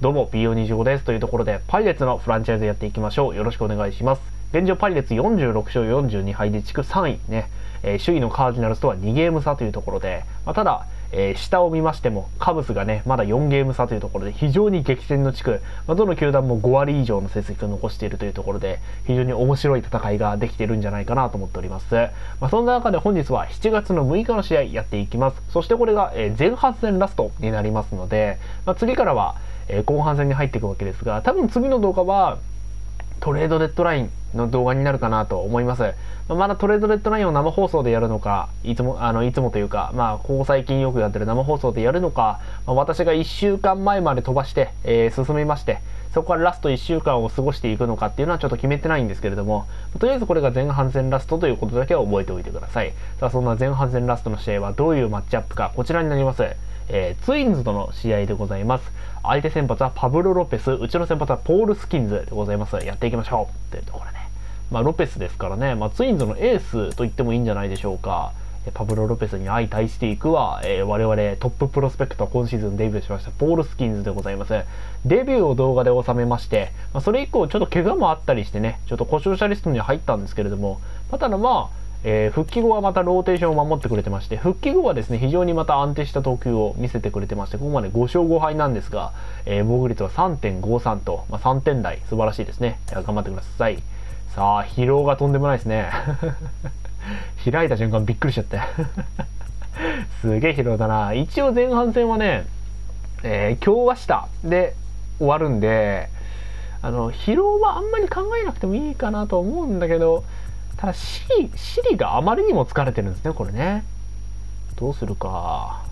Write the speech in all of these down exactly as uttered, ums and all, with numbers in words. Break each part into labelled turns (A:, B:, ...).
A: どうも ピーオーにじゅうご ですというところで、パイレーツのフランチャイズやっていきましょう。よろしくお願いします。現状パイレーツよんじゅうろくしょうよんじゅうにはいで地区さんいね、えー、首位のカージナルスとはにゲーム差というところで、まあ、ただ、えー、下を見ましてもカブスがねまだよんゲーム差というところで非常に激戦の地区、まあ、どの球団もごわり以上の成績を残しているというところで、非常に面白い戦いができているんじゃないかなと思っております。まあ、そんな中で本日はしちがつのむいかの試合やっていきます。そしてこれが、えー、前半戦ラストになりますので、まあ、次からは、えー、後半戦に入っていくわけですが、多分次の動画はトレードデッドラインの動画になるかなと思います。まだトレードデッドラインを生放送でやるのか、いつも、あの、いつもというか、まあ、ここ最近よくやってる生放送でやるのか、まあ、私がいっしゅうかんまえまで飛ばして、えー、進みまして、そこからラストいっしゅうかんを過ごしていくのかっていうのはちょっと決めてないんですけれども、とりあえずこれが前半戦ラストということだけは覚えておいてください。さあ、そんな前半戦ラストの試合はどういうマッチアップか、こちらになります。えー、ツインズとの試合でございます。相手先発はパブロ・ロペス、うちの先発はポール・スキンズでございます。やっていきましょうというところね。まあ、ロペスですからね、まあ、ツインズのエースと言ってもいいんじゃないでしょうか。パブロ・ロペスに相対していくは、えー、我々トッププロスペクト今シーズンデビューしましたポール・スキンズでございます。デビューを動画で収めまして、まあ、それ以降ちょっと怪我もあったりしてね、ちょっと故障者リストには入ったんですけれども、まあ、ただまあえー、復帰後はまたローテーションを守ってくれてまして、復帰後はですね非常にまた安定した投球を見せてくれてまして、ここまでごしょうごはいなんですが、えー、防御率は さんてんごさん と、まあ、さんてん台、素晴らしいですね。頑張ってください。さあ、疲労がとんでもないですね。開いた瞬間びっくりしちゃってすげえ疲労だな。一応前半戦はね、えー、今日は下で終わるんで、あの疲労はあんまり考えなくてもいいかなと思うんだけど、ただシリ、シリがあまりにも疲れてるんですね、これね。どうするか。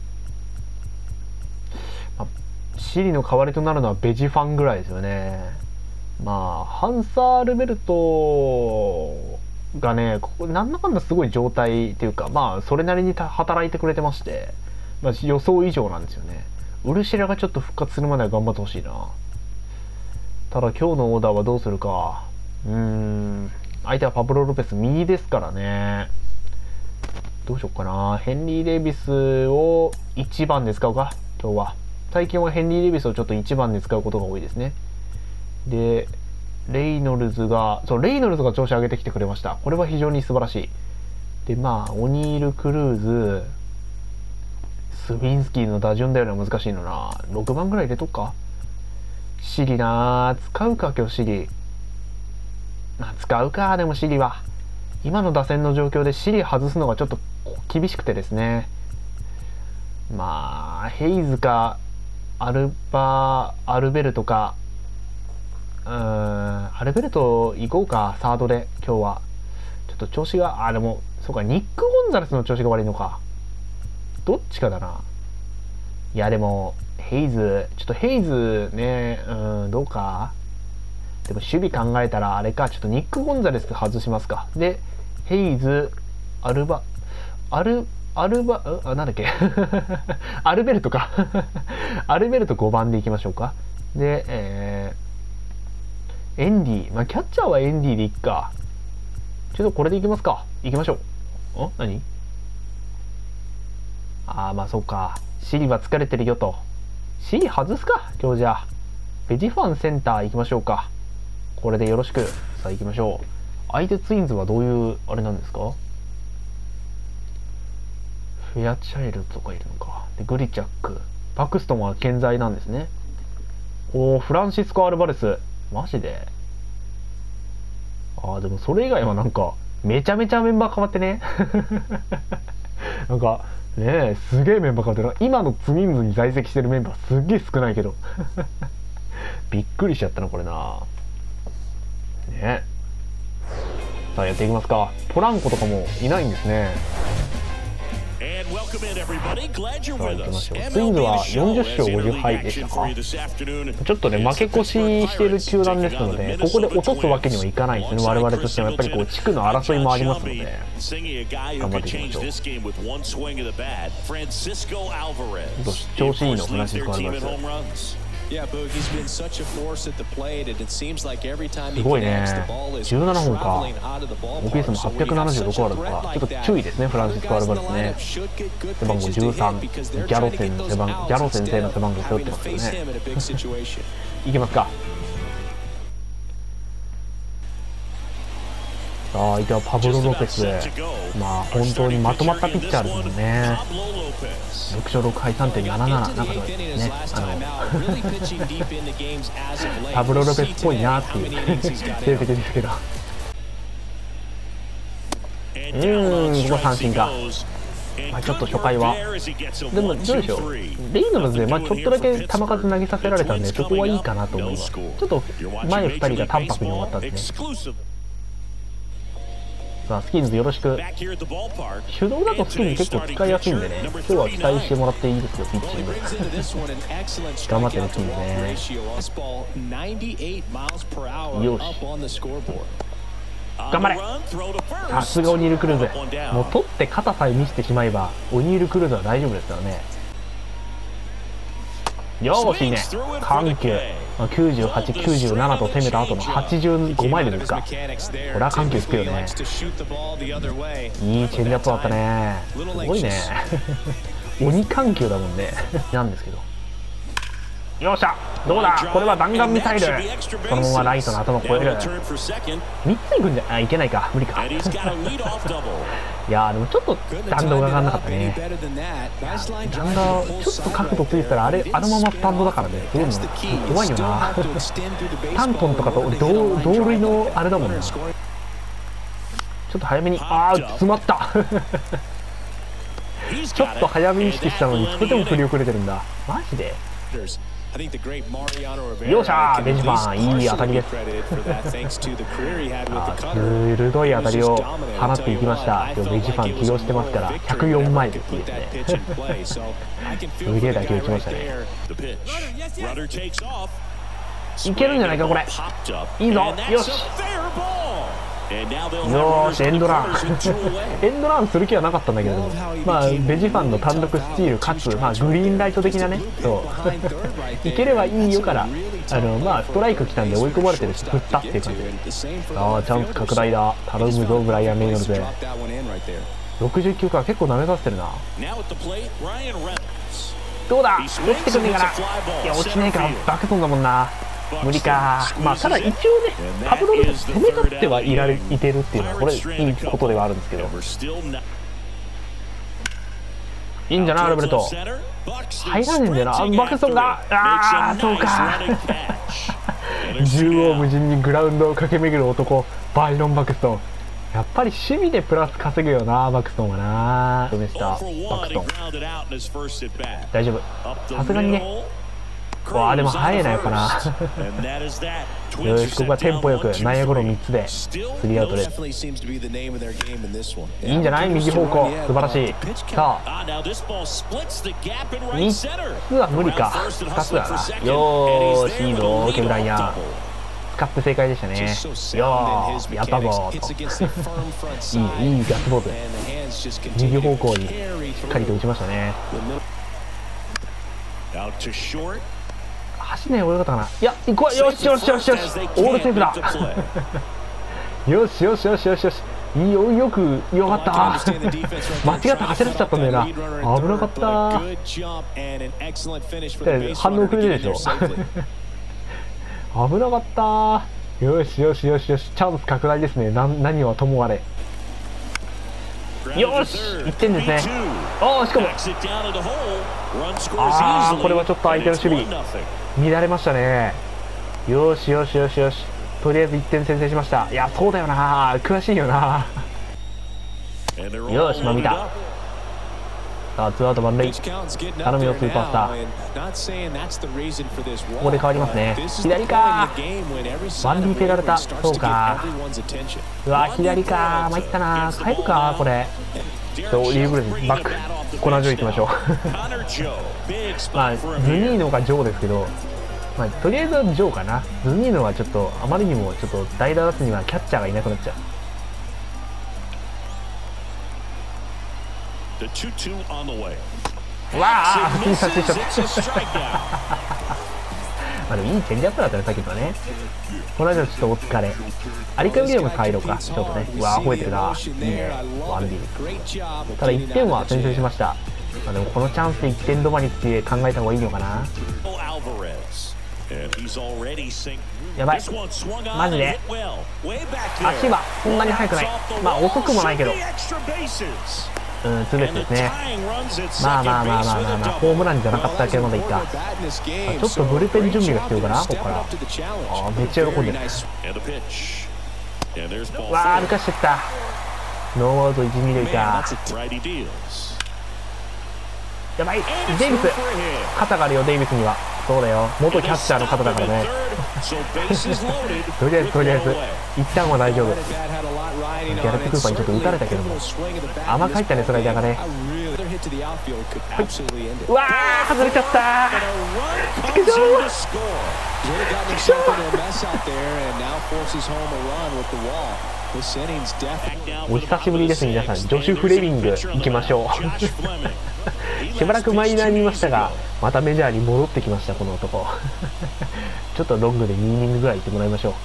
A: まあ、シリの代わりとなるのはベジファンぐらいですよね。まあ、ハンサー・ルベルトがね、ここなんだかんだすごい状態っていうか、まあ、それなりに働いてくれてまして、まあ、予想以上なんですよね。ウルシェラがちょっと復活するまでは頑張ってほしいな。ただ今日のオーダーはどうするか。うーん。相手はパブロ・ロペス右ですからね。どうしよっかな。ヘンリー・デイビスをいちばんで使うか今日は。最近はヘンリー・デイビスをちょっといちばんで使うことが多いですね。でレイノルズがそうレイノルズが調子上げてきてくれました。これは非常に素晴らしい。でまあオニール・クルーズ、スビンスキーの打順だよりは難しいのな。ろくばんぐらい入れとくか。シリなー、使うか今日シリ。まあ、使うか。でもシリは今の打線の状況でシリ外すのがちょっと厳しくてですね。まあヘイズかアルバアルベルトか、うーんアルベルト行こうか。サードで今日はちょっと調子が、あでもそうか、ニック・ゴンザレスの調子が悪いのか。どっちかだな。いやでもヘイズ、ちょっとヘイズね、うんどうか。でも守備考えたらあれか、ちょっとニック・ゴンザレス外しますか。でヘイズ、アルバアルアルバあなんだっけアルベルトかアルベルトごばんでいきましょうか。で、えー、エンディ、まあキャッチャーはエンディでいっか。ちょっとこれでいきますか。いきましょう。ん何ああまあそうか、シリは疲れてるよと。シリ外すか今日。じゃあベジファンセンターいきましょうか。これでよろしく。さあ行きましょう。相手ツインズはどういうあれなんですか。フェアチャイルドとかいるのか。でグリチャック、パクストンは健在なんですね。おお、フランシスコ・アルバレス、マジで。ああでもそれ以外はなんかめちゃめちゃメンバー変わってねなんかねえ、すげえメンバー変わってる。今のツインズに在籍してるメンバーすっげえ少ないけどびっくりしちゃったなこれな。ね、さあやっていきますか。ポランコとかもいないんですね。さあ行きましょう。ツインズはよんじゅっしょうごじゅうはいでしたか。ちょっとね負け越ししている球団ですので、ここで落とすわけにはいかないですね。我々としてもやっぱりこう地区の争いもありますので頑張っていきましょう。調子いいのフランシスコ・アルバレス。 すごいね。じゅうななほんか。オーピーエス もはっぴゃくななじゅうろくあるのか。ちょっと注意ですね、フランシスコ・アルバレスね。背番号じゅうさん、ギャロセンの背番ギャロ先生の背番号背負ってますけどね。いきますか。さあ相手はパブロ・ロペス。まあ本当にまとまったピッチャーですもんね。ろく勝ろく敗 さんてんななな なんかそうですね。あのパブロ・ロペスっぽいなっていう成績ですけど。うーん、ここ三振か。まあ、ちょっと初回はでもどうでしょう、レイノルズでまあちょっとだけ球数投げさせられたんで、そこはいいかなと思います。ちょっと前ふたりが淡白に終わったんですね。さあスキンズよろしく。手動だとスキンズ結構使いやすいんでね、今日は期待してもらっていいですよ、ピッチング。頑張ってるスキンズね。よし頑張れ。さすがオニール・クルーズ。もう取って肩さえ見せてしまえばオニール・クルーズは大丈夫ですからね。よーしいいね。緩急きゅうじゅうはち、きゅうじゅうななと攻めた後のはちじゅうごマイルですか。これは緩急つくよね。いいチェンジアップだったね。すごいね。鬼緩急だもんね。なんですけど、よっしゃどうだ、これは弾丸ミサイル。このままライトの頭を越える。みっついくんじゃあいけないか、無理か。いやーでもちょっと弾道が上がんなかったね。弾道ちょっと角度ついてたらあれあのままスタンドだからね、すごいの怖いよな。タントンとかと同同類のあれだもんな。ちょっと早めに、あー詰まった。ちょっと早めに意識したのにそれでも振り遅れてるんだ、マジで。よっしゃーベンジファンいい当たりです。鋭い当たりを放っていきました。ベンジファン起用してますからひゃくよんマイルですね。すげえ打球打ちましたね。いけるんじゃないかこれ。いいぞ、よしよーしエンドラン。エンドランする気はなかったんだけど、まあベジファンの単独スチールかつ、まあ、グリーンライト的なね、そういければいいよからあの、まあ、ストライク来たんで追い込まれてるし振ったっていう感じで。さあチャンス拡大だ、頼むぞブライアン・レイノルズ。ろくじゅうきゅうか結構舐めさせてるな。どうだ落ちてくんねえかな。いや落ちねえか、バックソンだもんな。無理か。まあただ一応ねパブロル攻め立ってはいられいてるっていうのはこれいいことではあるんですけど、いいんじゃないアルベルト。入らねえんだよな、バックソンが。ああそうか。縦横無尽にグラウンドを駆け巡る男バイロン・バクストン。やっぱり守備でプラス稼ぐよなバクストンはな。どうでしたバクストン。大丈夫さすがにね。わあでも速いなやっぱな。よしここはテンポよく内野ゴロみっつでスリーアウトです。いいんじゃない右方向素晴らしい。さあみっつは無理かふたつだな。よーしいいぞケブライアン使って正解でしたね。よーやったぞーと。いいいいガッツポーズ。右方向にしっかりと打ちましたね。走ねえ、泳がったかな。いや、行こう。よしよしよしよし。オールセーフだ。よしよしよしよしよし。いいよ、よく、よかった。間違って走らせちゃったんだよな。危なかった。反応遅れてるでしょ。危なかった。よしよしよしよし。チャンス拡大ですね。な何はともあれ。よしいってんですね。ああしかもああこれはちょっと相手の守備乱れましたね。よしよしよしよしとりあえずいってん先制しました。いやそうだよな詳しいよな。よしまあ見た。さあツーアウト満塁頼むよスーパースター。ここで変わりますね。左かワンリーペられた。そうかうわ左か参ったな。変えるかこれ。リーブルズバックコナージョー行きましょう。まあズニーノがジョーですけど、まあ、とりあえずはジョーかな。ズニーノはちょっとあまりにもちょっと代打出すにはキャッチャーがいなくなっちゃう。わあ普通に撮影しちゃった。 まあでもいいチェンジアップだったね、さっきのはね。この間ちょっとお疲れ。アリカ・ウィリアムズ入ろうか。ちょっとね。うわー、吠えてるな。いいね。ワンビー。ただいってんは先制しました。まあでもこのチャンスでいってん止まりって考えた方がいいのかな。やばい。マジで足はそんなに速くない。まあ遅くもないけど。うん、ツーベースですね。まあまあまあまあまあまあ、ホームランじゃなかっただけまだいいか。ちょっとブルペン準備が必要かな、ここから。ああ、めっちゃ喜んでる。わあ、歩かしてった。ノーアウトいち、に塁か。やばい、デイビス。肩があるよ、デイビスには。そうだよ、元キャッチャーの肩だからね。とりあえずとりあえず一旦は大丈夫。ギャレット・クーパーにちょっと打たれたけども甘く入ったね、スライダーがね。はい、うわー、外れちゃったー。ちくしょう、ちくしょう。お久しぶりです皆さん。ジョシュ・フレミング行きましょう。しばらくマイナーにいましたが、またメジャーに戻ってきました、この男。ちょっとロングでにイニングぐらい行ってもらいましょう。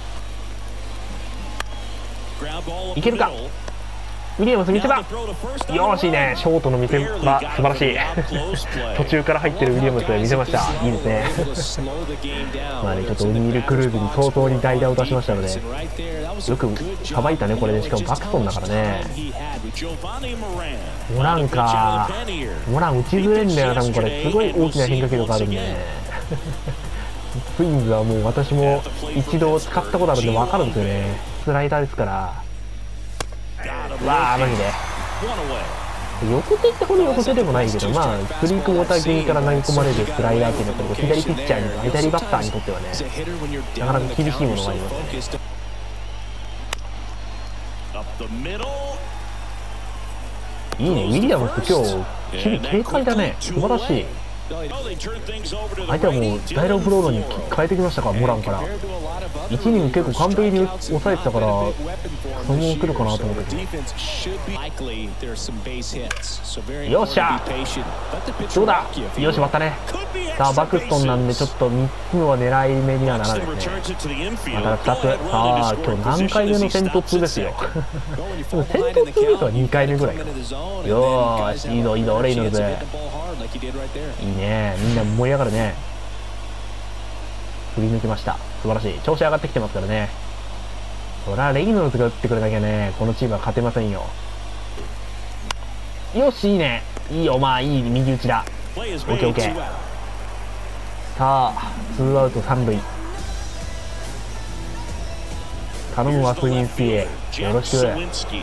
A: いけるか。ウィリアムス見せ場。よーし、いいね。ショートの見せ場素晴らしい。途中から入ってるウィリアムス見せました。いいですね。まあね、ちょっとオニール・クルーズに相当に代打を出しましたので、よくさばいたね、これで。しかもバクソンだからね。モランか。モラン打ちづれんだよな、多分これ。すごい大きな変化球があるんでね。ツインズはもう私も一度使ったことあるんで分かるんですよね。スライダーですから。わあ、マジで横手ってほど横手でもないけど、まあスリークウォーター気味から投げ込まれるスライダーっていうのは左ピッチャーに左バッターにとってはね、なかなか厳しいものがありますね。いいね、ウィリアムス今日守備軽快だね。素晴らしい。相手はもうダイラオフロードに変えてきましたか、モランから。いちイニング結構完璧に抑えてたから、そのまま来るかなと思って。よっしゃ、どうだ、よし、割ったね。さあバクストンなんでちょっとみっつのは狙い目にはならないですね。またふたつ。さあ今日何回目の先頭ツーですよ。でも先頭ツーベースはにかいめぐらいか。よーし、いいぞいいぞレイノルズ。いいね、みんな燃え上がるね。振り抜きました。素晴らしい。調子上がってきてますからね。そりゃレイノルズが打ってくれなきゃね、このチームは勝てませんよ。よし、いいね。いいよ、まあいい右打ちだ。オッケーオッケー。さあツーアウト三塁。頼むわスウィンスキー、よろしく。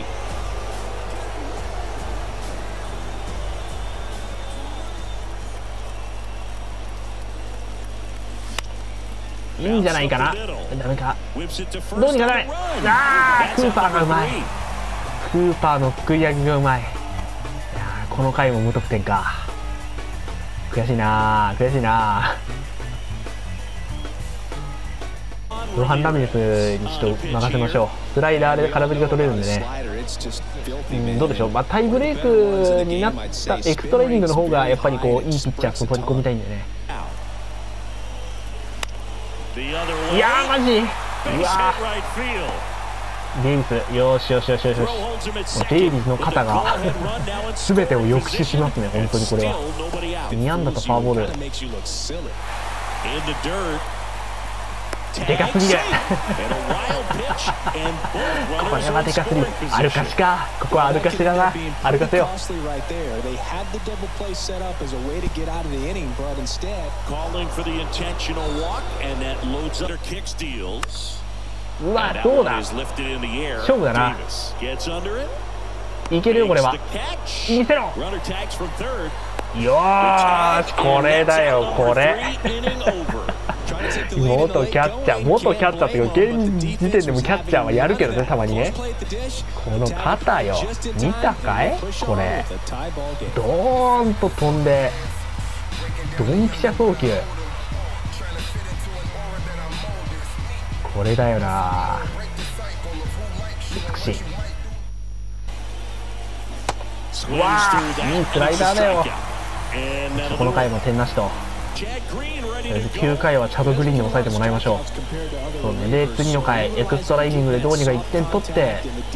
A: いいんじゃないかな。ダメか、どうにかなれ。あー、クーパーがうまい。クーパーのすくい上げがうまい。いやー、この回も無得点か。悔しいなー悔しいなー。ロハン・ラミレスにちょっと任せましょう。スライダーで空振りが取れるんでね。うん、どうでしょう、まあ、タイブレークになったエクストライニングの方がやっぱりこういいピッチャーを取り込みたいんでね。いやーマジ、うわー、デイビス、よしよしよしよしよし。デイビスの肩が全てを抑止しますね、本当にこれは。に安打とフォアボール、でかすぎる。これはでかすぎる。アルカシか、ここはアルカシだな。アルカシよ。うわ、どうだ、勝負だな。いけるよこれは。見せろ。よーし、これだよこれ。元キャッチャー、元キャッチャーっていうか現時点でもキャッチャーはやるけどね、たまにね。この肩よ、見たかいこれ。ドーンと飛んでドンピシャ送球、これだよな。美しい。うわー、いいスライダーだよ。この回も点なしと。 きゅうかいはチャド・グリーンに抑えてもらいましょう。そうね、で次の回エクストライニングでどうにかいってん取って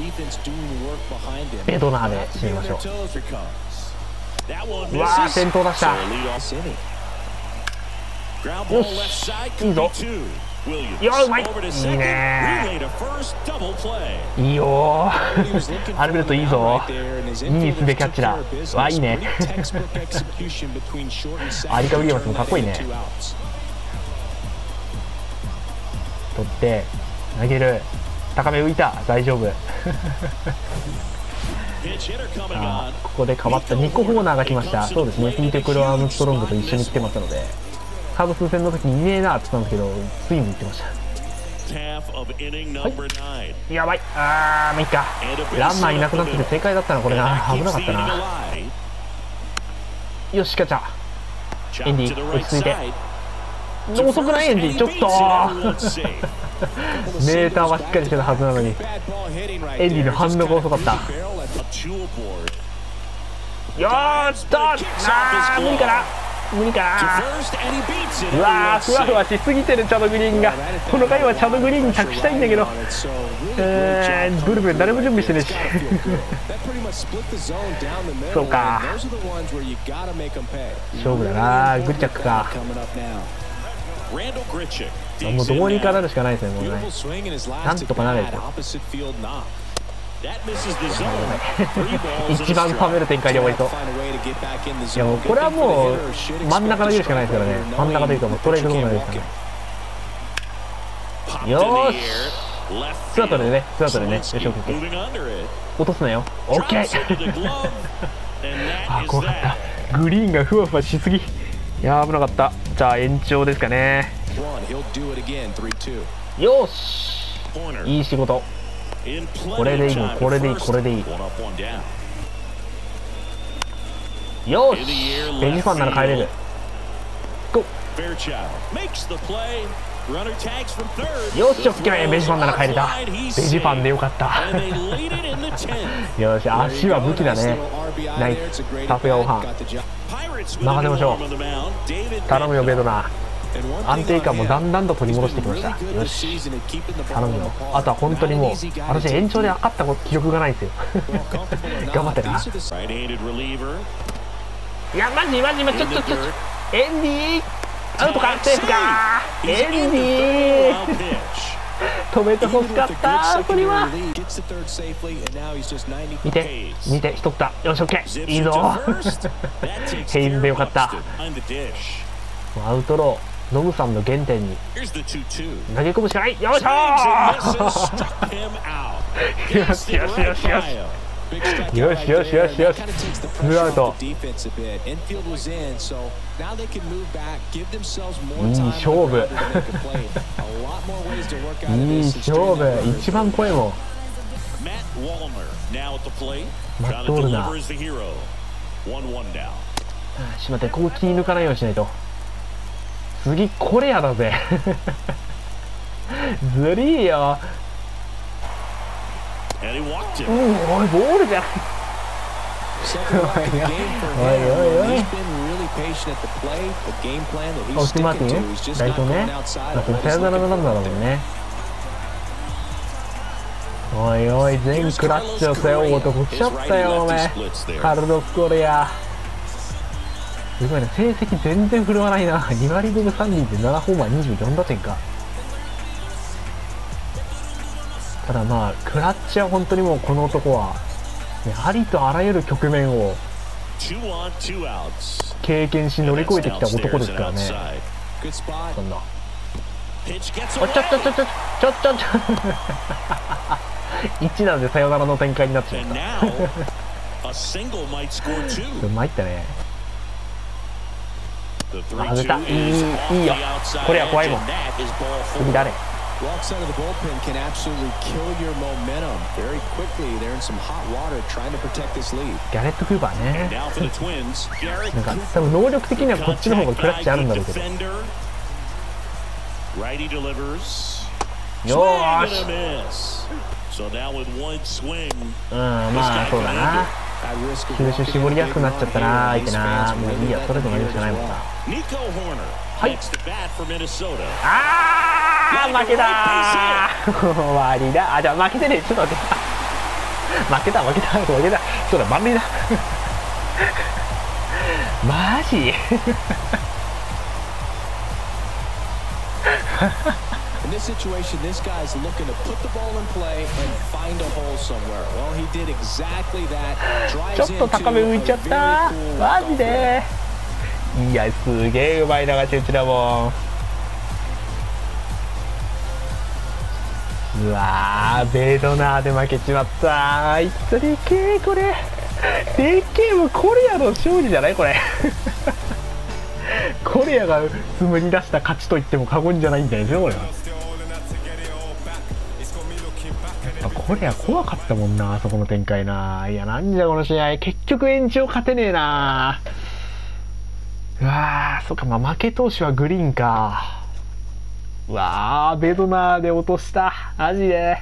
A: ベドナーで締めましょう。うわー先頭出した。よしいいぞ。いやうまい、いいねいいよアルベルトいいぞ、いいすべキャッチだ。わいいねアリカ・ウィリアムスもかっこいいね。取って投げる、高め浮いた、大丈夫あここで変わったニコ・ホーナーが来ました。そうですね、ピート・クロアームストロングと一緒に来てましたので、カーブス戦の時にいねえなって言ったんですけど、スイング行ってました。はい、やばい、あーもういいか、ランナーいなくなってて正解だったなこれな、危なかったな。よしキャッチャーエンディ落ち着いて、遅くないエンディちょっとメーターはしっかりしてたはずなのにエンディの反応が遅かった。よーっと、あー無理かな無理かな。うわーふわふわしすぎてるチャド・グリーンが。この回はチャド・グリーンに託したいんだけど、えー、ブルペン誰も準備してねえしそうか勝負だな、グリチャックか。もうどうにかなるしかないですね、もうね。なんとかなれると一番冷める展開で終わりそう。いやもうこれはもう真ん中投げるしかないですからね。真ん中というかもうストレートゾーン投げるしかない。よーしツーアウトでね、ツーアウトでね、よし オーケー 落とすなよ、オッケーあ怖かった、グリーンがふわふわしすぎ、いや危なかった。じゃあ延長ですかね。よしいい仕事、これでいいの、これでいい、これでいい。よしベジファンなら帰れる。ゴーよしオッケー、ベジファンなら帰れた。ベジファンでよかったよし足は武器だね。ナイス、さすがオハン、任せましょう。頼むよベドナー、安定感もだんだんと取り戻してきました。よし頼むよ。あとは本当にもう私延長で勝った記憶がないんですよ頑張ってな。いやマジマジマジちょっとちょっとエンディーアウトかセーフかエンディー止めてほしかったそれは。見て見て取った、よしオッケーいいぞヘイズでよかった。アウトローノムさんの原点に投げ込むしかない。よいしょーよしよしよしよしよしよしよしよしツーアウト。いい勝負いい勝負、一番怖いもんマット・ウォルナー。しまって、ここ気抜かないようにしないと。次これやだぜずりーよ。うん、おいボールじゃんおいおいおいオスティマーティンライトね、サヨナラのランナーだもんね。おいおい全クラッチを背負う男来ちゃったよお前カルロス・コレア。すごいね、成績全然振るわないな。に割ぶむさん厘でななホーマーにじゅうよん打点か。ただまあクラッチは本当にもうこの男は、ね、ありとあらゆる局面を経験し乗り越えてきた男ですからね。そんなおちょちょちょちょちょちょちょちょ一打でサヨナラの展開になっちゃった参ったね。あ外れた、いいいいよこれは怖いもん。次誰ギャレット・フーバーねなんか多分能力的にはこっちの方がクラッチあるんだろうけど。よーしうんまあそうだな。 球種絞りやすくなっちゃったな相手な。もういいや、ストレート投げるしかないもんな。はい。あー負けたー終わりだ。あ、じゃあ負けてね、ちょっと待って負けた負けた負けた。そうだ、満塁だマジ
B: In this situation, this guy's looking to put the ball in play and find a hole somewhere. Well, he did exactly that.
A: ちょっと高め浮いちゃった。マジで。いや、すげえうまい流し打ちだもん。うわー、ベドナーで負けちまった。いったでけえこれ。でっけえ、もうコレアの勝利じゃないこれ。コレアが紡ぎ出した勝ちと言っても過言じゃないんじゃないですよこれは。コレア怖かったもんな、あそこの展開な。いや、なんじゃこの試合、結局延長勝てねえな。うわー、そっか、まあ負け投手はグリーンか。うわー、ベドナーで落とした、マジで。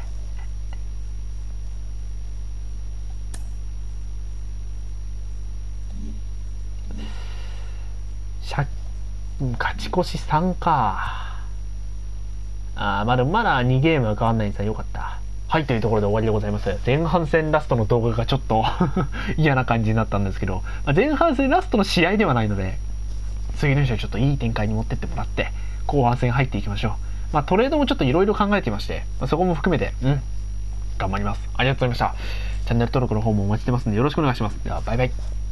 A: 勝ち越しさんか。あー、まあでもまだにゲームは変わんないんですよ。よかった。はい、というところで終わりでございます。前半戦ラストの動画がちょっと嫌な感じになったんですけど、まあ、前半戦ラストの試合ではないので、次の試合ちょっといい展開に持ってってもらって、後半戦入っていきましょう。まあトレードもちょっといろいろ考えていまして、まあ、そこも含めて、うん、頑張ります。ありがとうございました。チャンネル登録の方もお待ちしてますんでよろしくお願いします。では、バイバイ。